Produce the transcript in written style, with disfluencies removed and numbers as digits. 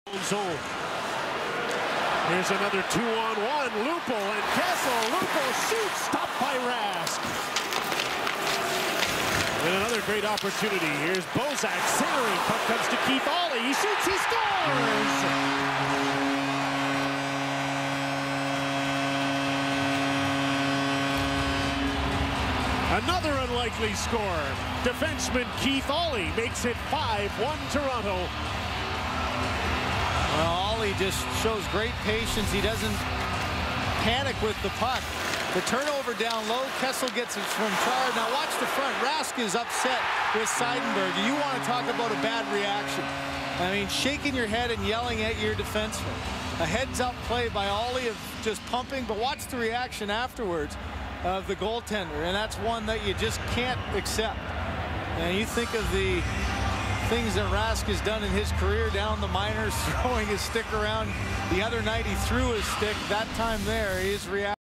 Zone. Here's another 2-on-1. Lupo and Kessel. Lupo shoots. Stopped by Rask. And another great opportunity. Here's Bozak centering. Puck comes to Keith Aulie. He shoots. He scores. Another unlikely score. Defenseman Keith Aulie makes it 5-1 Toronto. Well, Aulie just shows great patience. He doesn't panic with the puck. The turnover down low. Kessel gets it from Chard. Now watch the front. Rask is upset with Seidenberg. You want to talk about a bad reaction. I mean, shaking your head and yelling at your defenseman. A heads-up play by Aulie of just pumping, but watch the reaction afterwards of the goaltender, and that's one that you just can't accept. And you think of the things that Rask has done in his career down the minors, throwing his stick around. The other night he threw his stick. That time there, his reaction.